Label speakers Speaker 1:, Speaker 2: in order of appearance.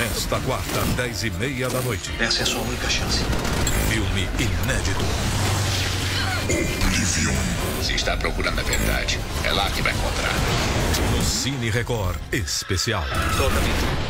Speaker 1: Nesta quarta, 10h30 da noite.
Speaker 2: Essa é a sua única chance.
Speaker 1: Filme inédito. Oblivion.
Speaker 3: Se está procurando a verdade, é lá que vai encontrar.
Speaker 1: No Cine Record Especial.
Speaker 2: Solta-me.